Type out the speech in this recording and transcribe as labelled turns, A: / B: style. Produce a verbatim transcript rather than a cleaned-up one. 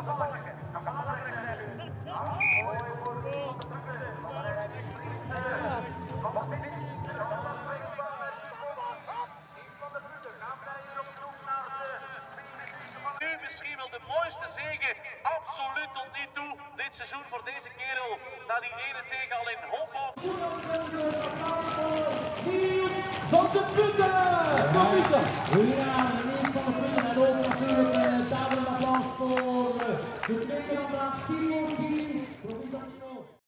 A: Nu misschien wel de mooiste zege, absoluut tot nu toe, dit seizoen voor deze kerel, na die ene zege al in Homburg.
B: Van de Putten!